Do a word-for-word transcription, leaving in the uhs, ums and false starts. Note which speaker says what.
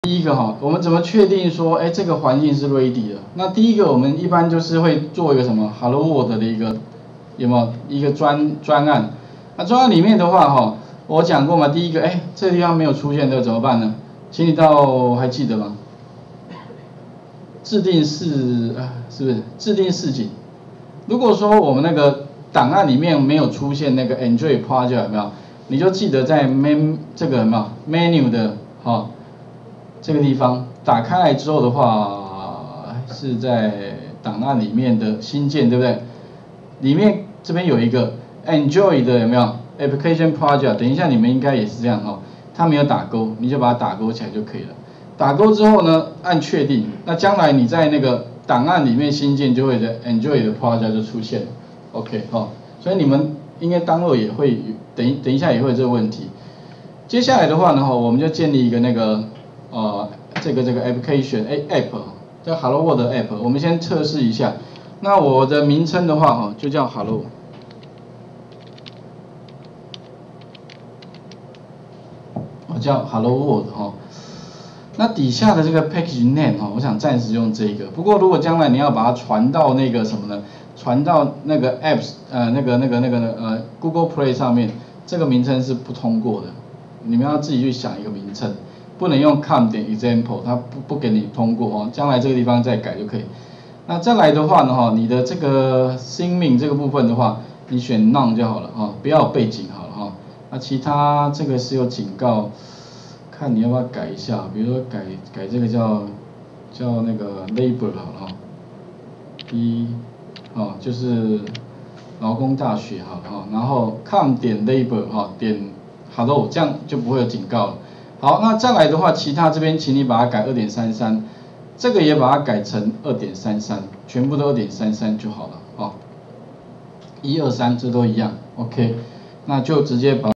Speaker 1: 第一个哈，我们怎么确定说，哎，这个环境是 ready 的？那第一个我们一般就是会做一个什么 Hello World 的一个有没有一个专专案？那专案里面的话哈，我讲过嘛，第一个，哎，这个地方没有出现的怎么办呢？请你到还记得吗？制定示啊，是不是制定示景？如果说我们那个档案里面没有出现那个 Enjoy Project 有没有？你就记得在 Men 这个有没有 Menu 的哈、哦、这个地方打开来之后的话，是在档案里面的新建，对不对？里面这边有一个 Enjoy 的有没有 Application Project？ 等一下你们应该也是这样哦，它没有打勾，你就把它打勾起来就可以了。打勾之后呢，按确定，那将来你在那个档案里面新建就会在 Enjoy 的 Project 就出现了 ，OK 哈、哦，所以你们应该当后也会等一等一下也会有这个问题。接下来的话呢，哈，我们就建立一个那个呃这个这个 application A app 叫 Hello World 的 app， 我们先测试一下。那我的名称的话，哈，就叫 Hello。我叫 Hello World 哈。那底下的这个 package name 哈，我想暂时用这个。不过如果将来你要把它传到那个什么呢？传到那个 apps 呃那个那个那个呃 Google Play 上面，这个名称是不通过的。你们要自己去想一个名称，不能用 com 点 example， 它不不给你通过哦。将来这个地方再改就可以。那再来的话呢哈，你的这个新名这个部分的话，你选 none 就好了哈，不要有背景好了哈。那其他这个是有警告。看你要不要改一下，比如说改改这个叫叫那个 labor 好了哈，一哦就是劳工大学好了哈，然后 com 点 labor 哈点 hello， 这样就不会有警告了。好，那再来的话，其他这边请你把它改 二点三三， 这个也把它改成 二点三三， 全部都 二点三三 就好了哦。一二三这都一样 ，OK， 那就直接把